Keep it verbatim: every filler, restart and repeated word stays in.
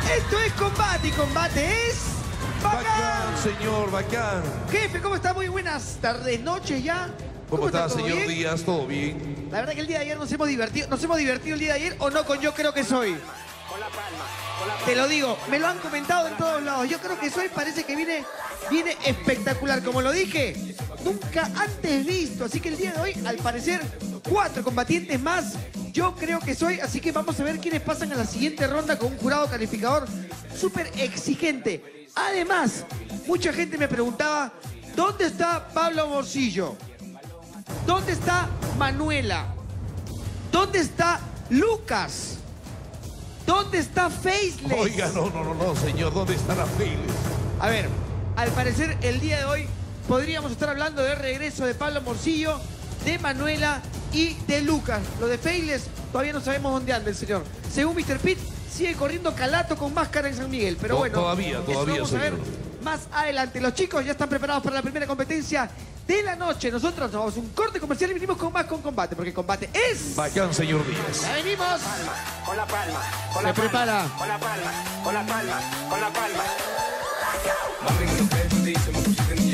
Esto es combate y combate es... ¡Bacán! Bacán, señor, bacán. Jefe, ¿cómo está? Muy buenas tardes, noches ya. ¿Cómo, ¿Cómo está, está señor bien? Díaz? ¿Todo bien? La verdad que el día de ayer nos hemos divertido. ¿Nos hemos divertido el día de ayer o no con Yo Creo Que Soy? Te lo digo, me lo han comentado en todos lados. Yo Creo Que Soy parece que viene, viene espectacular. Como lo dije, nunca antes visto. Así que el día de hoy, al parecer, cuatro combatientes más. Yo Creo Que Soy. Así que vamos a ver quiénes pasan a la siguiente ronda con un jurado calificador súper exigente. Además, mucha gente me preguntaba, ¿dónde está Pablo Morcillo? ¿Dónde está Manuela? ¿Dónde está Lucas? ¿Dónde está Faceless? Oiga, no, no, no, no, señor. ¿Dónde está la Faceless? A ver, al parecer el día de hoy podríamos estar hablando del regreso de Pablo Morcillo, de Manuela y de Lucas. Lo de Faceless todavía no sabemos dónde anda el señor. Según mister Pitt, sigue corriendo calato con máscara en San Miguel. Pero No, bueno, todavía, eso todavía, vamos a ver señor. más adelante. Los chicos ya están preparados para la primera competencia de la noche. Nosotros nos vamos a un corte comercial y venimos con más con combate, porque combate es... Bacán, señor Díaz. ¡Ya venimos! Con la palma, con Se la prepara. palma, con la palma, con la palma, con la palma. Mami, no te dice, me pusiste en